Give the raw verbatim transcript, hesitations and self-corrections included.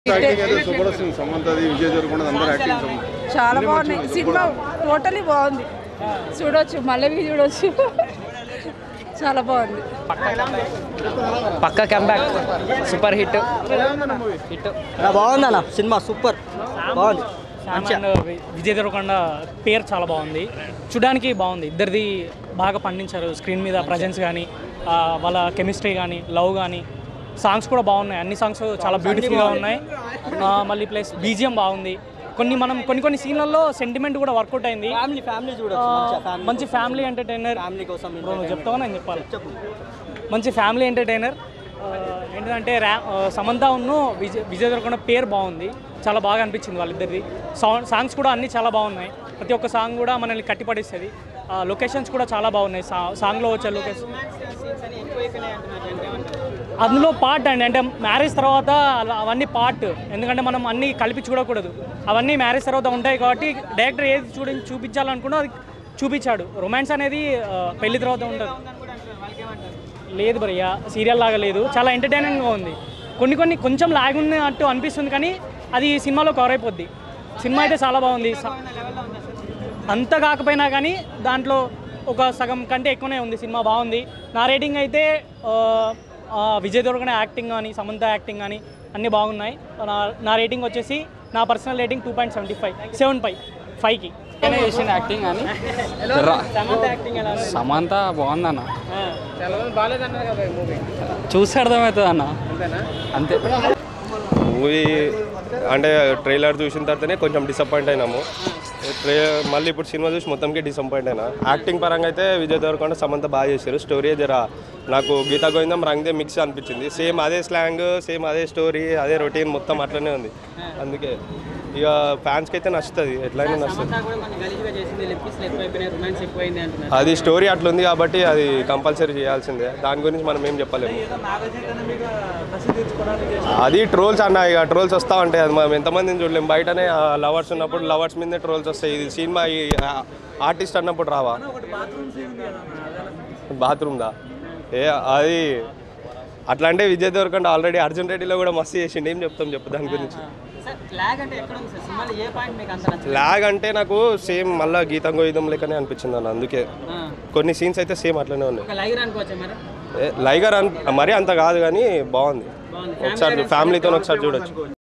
చాలా బాగుంది cinema totally బాగుంది చూడొచ్చు మళ్ళీ చూడొచ్చు చాలా బాగుంది పక్కా కంబ్యాక్ సూపర్ హిట్ హిట్ బాగుందన్న సినిమా సూపర్ బాగుంది విజయ్ దేవరకొండ పేరు చాలా బాగుంది చూడడానికి బాగుంది ఇద్దరిది బాగా పండించారు స్క్రీన్ మీద ప్రజెన్స్ కానీ వాళ్ళ కెమిస్ట్రీ కానీ లవ్ కానీ సాంగ్స్ కూడా బాగున్నాయి అన్ని సాంగ్స్ చాలా బ్యూటిఫుల్గా ఉన్నాయి మళ్ళీ ప్లస్ బీజిఎం బాగుంది కొన్ని మనం కొన్ని కొన్ని సీన్లలో సెంటిమెంట్ కూడా వర్కౌట్ అయింది మంచి ఫ్యామిలీ ఎంటర్టైనర్ చెప్తావా నేను చెప్పాలి మంచి ఫ్యామిలీ ఎంటర్టైనర్ ఏంటంటే ర్యా సమంత ఉన్ను విజయ్ విజయ్ దేవరకొండ పేరు బాగుంది చాలా బాగా అనిపించింది వాళ్ళిద్దరిది సాంగ్ సాంగ్స్ కూడా అన్నీ చాలా బాగున్నాయి ప్రతి ఒక్క సాంగ్ కూడా మనల్ని కట్టిపడిస్తుంది లొకేషన్స్ కూడా చాలా బాగున్నాయి సా సాంగ్లో వచ్చే లొకేషన్ అందులో పార్ట్ అండి అంటే మ్యారేజ్ తర్వాత అవన్నీ పార్ట్ ఎందుకంటే మనం అన్నీ కలిపి చూడకూడదు అవన్నీ మ్యారేజ్ తర్వాత ఉంటాయి కాబట్టి డైరెక్టర్ ఏది చూడ చూపించాలనుకున్నా అది చూపించాడు రొమాన్స్ అనేది పెళ్లి తర్వాత ఉంటుంది లేదు భయ్య సీరియల్ లాగా లేదు చాలా ఎంటర్టైనింగ్గా ఉంది కొన్ని కొన్ని కొంచెం లాగ్ ఉన్నట్టు అనిపిస్తుంది కానీ అది సినిమాలో కవర్ అయిపోద్ది సినిమా అయితే చాలా బాగుంది అంత కాకపోయినా కానీ దాంట్లో ఒక సగం కంటే ఎక్కువనే ఉంది సినిమా బాగుంది నా రేటింగ్ అయితే విజయ్ దేవరకొండ యాక్టింగ్ కానీ సమంత యాక్టింగ్ కానీ అన్నీ బాగున్నాయి నా నా రేటింగ్ వచ్చేసి నా personal rating two point seventy five seven five ఫైవ్కి చేసిన యాక్టింగ్ అని సమంత బాగుందన్న చూసి అర్థమవుతుంది అన్న అంతే మూవీ అంటే ట్రైలర్ చూసిన తర్వాతనే కొంచెం డిసప్పాయింట్ అయినాము ట్రే మళ్ళీ ఇప్పుడు సినిమా చూసి మొత్తంకి డిసప్పాయింట్ అయినా యాక్టింగ్ పరంగా అయితే విజయ్ దేవరకొండ సమంత బాగా చేశారు స్టోరీ జర నాకు గీతా గోవిందం రంగ్దే మిక్స్ అనిపించింది సేమ్ అదే స్లాంగ్ సేమ్ అదే స్టోరీ అదే రొటీన్ మొత్తం అట్లనే ఉంది అందుకే ఇక ఫ్యాన్స్కి అయితే నచ్చుతుంది ఎట్లయినా నచ్చుతుంది అది స్టోరీ అట్లుంది కాబట్టి అది కంపల్సరీ చేయాల్సిందే దాని గురించి మనం ఏం చెప్పలేము అది ట్రోల్స్ అన్న ఇక ట్రోల్స్ వస్తూ ఉంటాయి అది మనం ఎంతమందిని చూడలేము బయటనే లవర్స్ ఉన్నప్పుడు లవర్స్ మీదే ట్రోల్స్ వస్తాయి ఇది సినిమా ఈ ఆర్టిస్ట్ అన్నప్పుడు రావా బాత్రూమ్దా ఏ అది అట్లా అంటే విజయ్ దేవరకొండ ఆల్రెడీ అర్జున్ రెడ్డిలో కూడా మస్తు చేసిండు ఏం చెప్తాం చెప్పు దాని గురించి లాగ్ అంటే నాకు సేమ్ మళ్ళీ గీతం గోవిందం లెక్కనే అనిపించింది అన్న అందుకే కొన్ని సీన్స్ అయితే సేమ్ అట్లనే ఉన్నాయి లైగర్ మరీ అంత కాదు కానీ బాగుంది ఒకసారి ఫ్యామిలీతో ఒకసారి చూడొచ్చు.